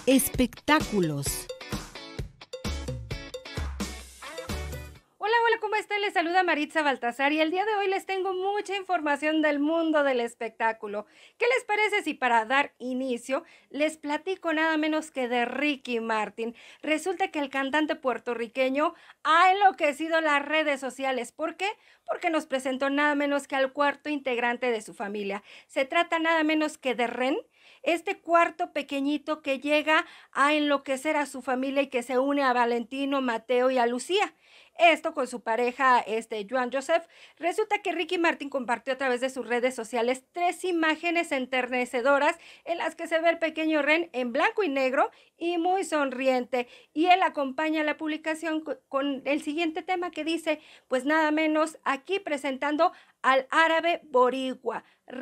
Espectáculos. Hola, ¿cómo están? Les saluda Maritza Baltasar y el día de hoy les tengo mucha información del mundo del espectáculo. ¿Qué les parece si para dar inicio les platico nada menos que de Ricky Martin? Resulta que el cantante puertorriqueño ha enloquecido las redes sociales. ¿Por qué? Porque nos presentó nada menos que al cuarto integrante de su familia. Se trata nada menos que de Ren, este cuarto pequeñito que llega a enloquecer a su familia y que se une a Valentino, Mateo y a Lucía. Esto con su pareja, Joan Joseph. Resulta que Ricky Martin compartió a través de sus redes sociales 3 imágenes enternecedoras en las que se ve el pequeño Ren en blanco y negro y muy sonriente. Y él acompaña la publicación con el siguiente tema que dice, pues nada menos aquí presentando al árabe boricua,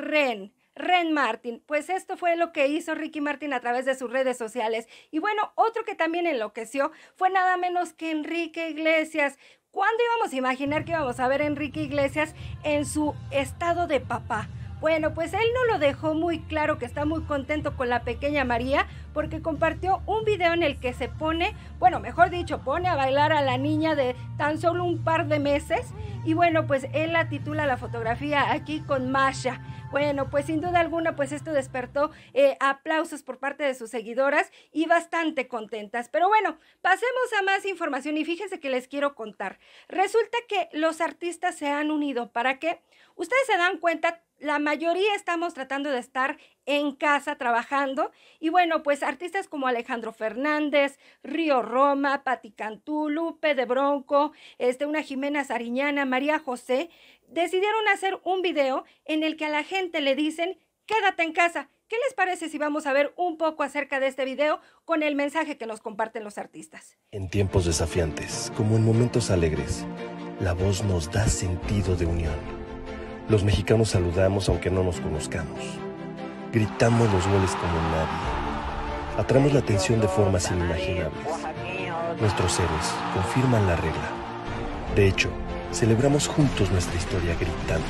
Ren Martin. Pues esto fue lo que hizo Ricky Martin a través de sus redes sociales. Y bueno, otro que también enloqueció fue nada menos que Enrique Iglesias. ¿Cuándo íbamos a imaginar que íbamos a ver a Enrique Iglesias en su estado de papá? Bueno, pues él no lo dejó muy claro que está muy contento con la pequeña María porque compartió un video en el que se pone, bueno, mejor dicho, pone a bailar a la niña de tan solo un par de meses. Y bueno, pues él la titula la fotografía aquí con Masha. Bueno, pues sin duda alguna, pues esto despertó aplausos por parte de sus seguidoras y bastante contentas. Pero bueno, pasemos a más información y fíjense que les quiero contar. Resulta que los artistas se han unido. ¿Para qué? Ustedes se dan cuenta, la mayoría estamos tratando de estar en casa trabajando y bueno, pues artistas como Alejandro Fernández, Río Roma, Pati Cantú, Lupe de Bronco, una Jimena Sariñana, María José, decidieron hacer un video en el que a la gente le dicen, quédate en casa. ¿Qué les parece si vamos a ver un poco acerca de este video con el mensaje que nos comparten los artistas? En tiempos desafiantes, como en momentos alegres, la voz nos da sentido de unión. Los mexicanos saludamos aunque no nos conozcamos. Gritamos los goles como nadie. Atraemos la atención de formas inimaginables. Nuestros héroes confirman la regla. De hecho, celebramos juntos nuestra historia gritando.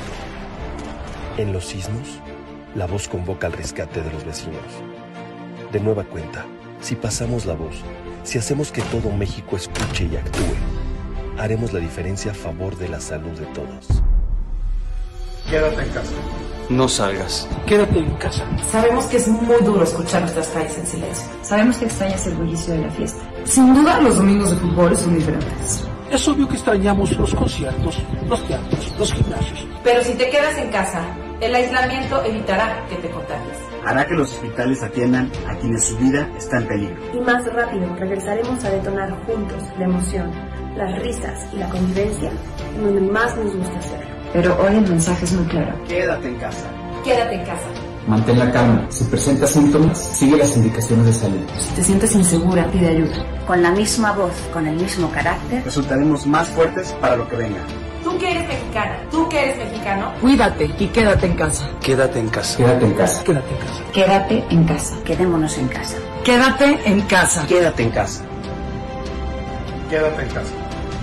En los sismos, la voz convoca al rescate de los vecinos. De nueva cuenta, si pasamos la voz, si hacemos que todo México escuche y actúe, haremos la diferencia a favor de la salud de todos. Quédate en casa. No salgas. Quédate en casa. Sabemos que es muy duro escuchar nuestras calles en silencio. Sabemos que extrañas el bullicio de la fiesta. Sin duda, los domingos de fútbol son diferentes. Es obvio que extrañamos los conciertos, los teatros, los gimnasios. Pero si te quedas en casa, el aislamiento evitará que te contagies. Hará que los hospitales atiendan a quienes su vida está en peligro. Y más rápido regresaremos a detonar juntos la emoción, las risas y la convivencia en donde más nos gusta hacerlo. Pero hoy el mensaje es muy claro. Quédate en casa. Quédate en casa. Mantén la calma. Si presentas síntomas, sigue las indicaciones de salud. Si te sientes insegura, pide ayuda. Con la misma voz, con el mismo carácter, resultaremos más fuertes para lo que venga. Tú que eres mexicana, tú que eres mexicano, cuídate y quédate en casa. Quédate en casa. Quédate en casa. Quédate en casa. quédate en casa. quedémonos en casa. Quédate en casa. Quédate en casa. Quédate en casa.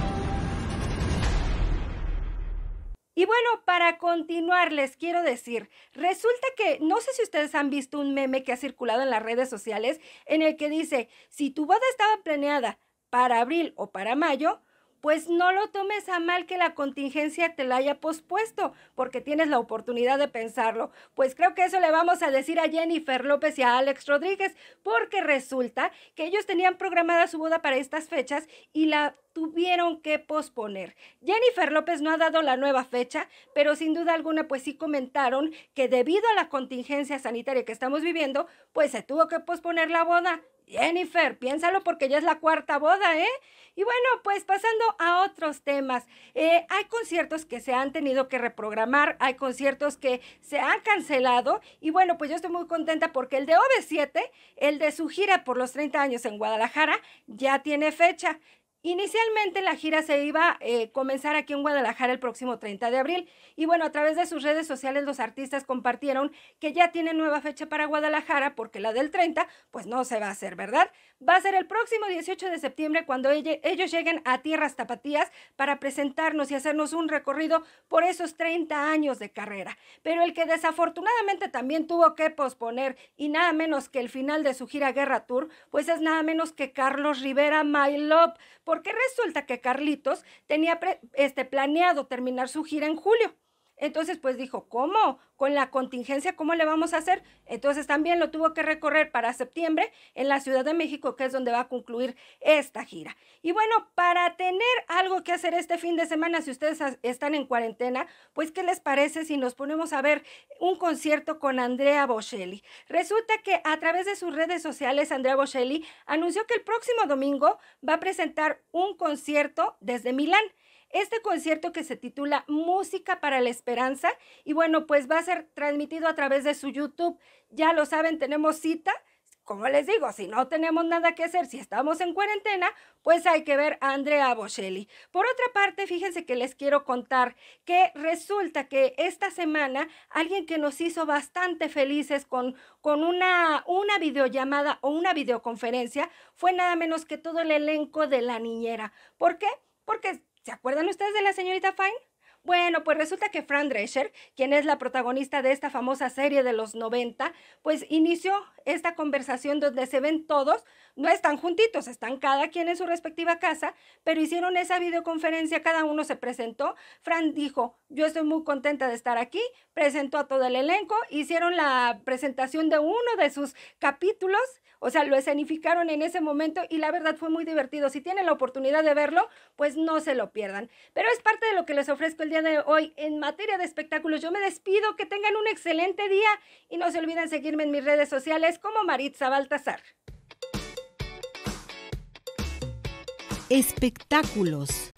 Y bueno, para continuar les quiero decir, resulta que no sé si ustedes han visto un meme que ha circulado en las redes sociales en el que dice, si tu boda estaba planeada para abril o para mayo, pues no lo tomes a mal que la contingencia te la haya pospuesto, porque tienes la oportunidad de pensarlo. Pues creo que eso le vamos a decir a Jennifer López y a Alex Rodríguez, porque resulta que ellos tenían programada su boda para estas fechas y la tuvieron que posponer. Jennifer López no ha dado la nueva fecha, pero sin duda alguna pues sí comentaron que debido a la contingencia sanitaria que estamos viviendo, pues se tuvo que posponer la boda. Jennifer, piénsalo porque ya es la 4ª boda, ¿eh? Y bueno, pues pasando a otros temas, hay conciertos que se han tenido que reprogramar, hay conciertos que se han cancelado y bueno, pues yo estoy muy contenta porque el de OV7, el de su gira por los 30 años en Guadalajara, ya tiene fecha. Inicialmente la gira se iba a comenzar aquí en Guadalajara el próximo 30 de abril y bueno, a través de sus redes sociales los artistas compartieron que ya tienen nueva fecha para Guadalajara porque la del 30 pues no se va a hacer, ¿verdad? Va a ser el próximo 18 de septiembre cuando ellos lleguen a tierras tapatías para presentarnos y hacernos un recorrido por esos 30 años de carrera. Pero el que desafortunadamente también tuvo que posponer y nada menos que el final de su gira Guerra Tour, pues es nada menos que Carlos Rivera, My Love, porque resulta que Carlitos tenía planeado terminar su gira en julio. Entonces, pues dijo, ¿cómo? Con la contingencia, ¿cómo le vamos a hacer? Entonces también lo tuvo que recorrer para septiembre en la Ciudad de México, que es donde va a concluir esta gira. Y bueno, para tener algo que hacer este fin de semana, si ustedes están en cuarentena, pues ¿qué les parece si nos ponemos a ver un concierto con Andrea Bocelli? Resulta que a través de sus redes sociales, Andrea Bocelli anunció que el próximo domingo va a presentar un concierto desde Milán. Este concierto que se titula Música para la Esperanza y bueno, pues va a ser transmitido a través de su YouTube. Ya lo saben, tenemos cita. Como les digo, si no tenemos nada que hacer, si estamos en cuarentena, pues hay que ver a Andrea Bocelli. Por otra parte, fíjense que les quiero contar que resulta que esta semana alguien que nos hizo bastante felices con una videollamada o una videoconferencia fue nada menos que todo el elenco de La Niñera. ¿Por qué? Porque ¿se acuerdan ustedes de la señorita Fine? Bueno, pues resulta que Fran Drescher, quien es la protagonista de esta famosa serie de los 90, pues inició esta conversación donde se ven todos, no están juntitos, están cada quien en su respectiva casa, pero hicieron esa videoconferencia, cada uno se presentó. Fran dijo, yo estoy muy contenta de estar aquí, presentó a todo el elenco, hicieron la presentación de uno de sus capítulos, o sea, lo escenificaron en ese momento y la verdad fue muy divertido. Si tienen la oportunidad de verlo, pues no se lo pierdan. Pero es parte de lo que les ofrezco el día de hoy en materia de espectáculos. Yo me despido, que tengan un excelente día y no se olviden seguirme en mis redes sociales como Maritza Baltasar. Espectáculos.